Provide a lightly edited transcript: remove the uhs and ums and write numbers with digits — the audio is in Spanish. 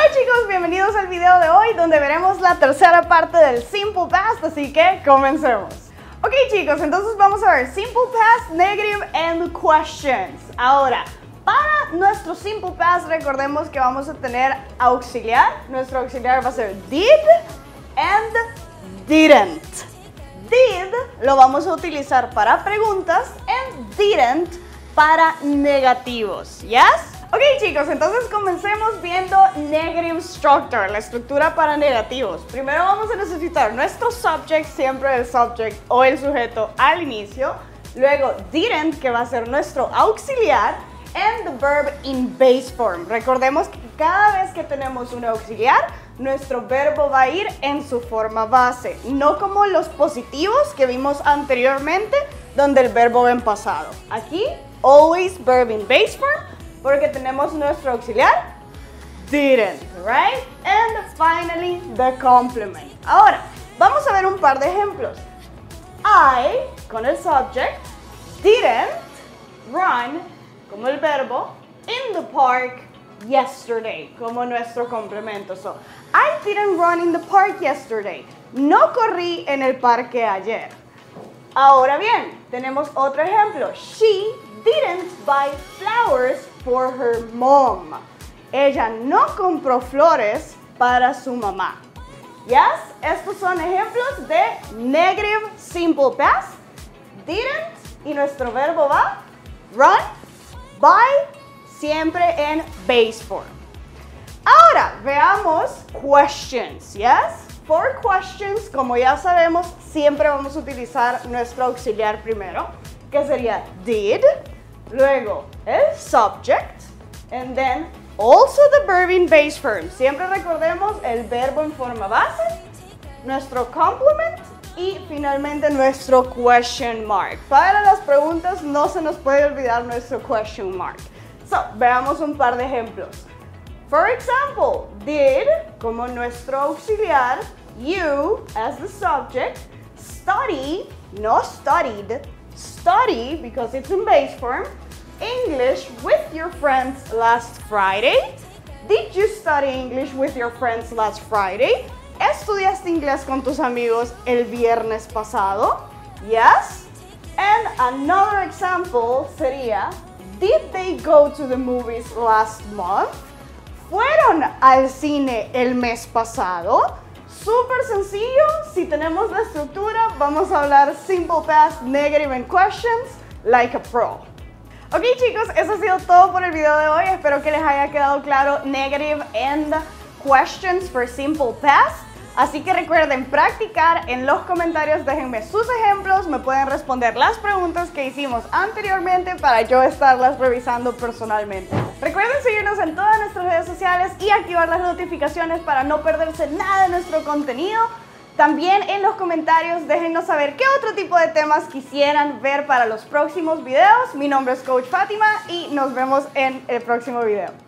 chicos, bienvenidos al video de hoy donde veremos la tercera parte del Simple Past, así que comencemos. Ok chicos, entonces vamos a ver Simple Past, Negative and Questions. Ahora, para nuestro Simple Past recordemos que vamos a tener auxiliar. Nuestro auxiliar va a ser did and didn't. Did lo vamos a utilizar para preguntas and didn't para negativos, ¿yes? Ok chicos, entonces comencemos viendo Negative Structure, la estructura para negativos. Primero vamos a necesitar nuestro subject, siempre el subject o el sujeto al inicio. Luego didn't, que va a ser nuestro auxiliar, and the verb in base form. Recordemos que cada vez que tenemos un auxiliar, nuestro verbo va a ir en su forma base, no como los positivos que vimos anteriormente, donde el verbo va en pasado. Aquí, always verb in base form, porque tenemos nuestro auxiliar, didn't, right? And finally, the complement. Ahora, vamos a ver un par de ejemplos. I, con el subject, didn't run, como el verbo, in the park yesterday, como nuestro complemento. So, I didn't run in the park yesterday. No corrí en el parque ayer. Ahora bien, tenemos otro ejemplo. She didn't buy flowers for her mom. Ella no compró flores para su mamá. Yes, estos son ejemplos de negative simple past. Didn't y nuestro verbo va run, buy, siempre en base form. Ahora veamos questions, yes? For questions, como ya sabemos, siempre vamos a utilizar nuestro auxiliar primero, que sería did, luego el subject, and then also the verb in base form. Siempre recordemos el verbo en forma base, nuestro complement y finalmente nuestro question mark. Para las preguntas no se nos puede olvidar nuestro question mark. So, veamos un par de ejemplos. For example, did, como nuestro auxiliar, you, as the subject, study, no studied, study, because it's in base form, English with your friends last Friday. Did you study English with your friends last Friday? ¿Estudiaste inglés con tus amigos el viernes pasado? Yes. And another example sería, did they go to the movies last month? ¿Fueron al cine el mes pasado? Súper sencillo, si tenemos la estructura, vamos a hablar simple past, negative and questions, like a pro. Ok chicos, eso ha sido todo por el video de hoy. Espero que les haya quedado claro negative and questions for simple past. Así que recuerden practicar en los comentarios, déjenme sus ejemplos, me pueden responder las preguntas que hicimos anteriormente para yo estarlas revisando personalmente. Recuerden seguirnos en todas nuestras redes sociales y activar las notificaciones para no perderse nada de nuestro contenido. También en los comentarios déjennos saber qué otro tipo de temas quisieran ver para los próximos videos. Mi nombre es Coach Fátima y nos vemos en el próximo video.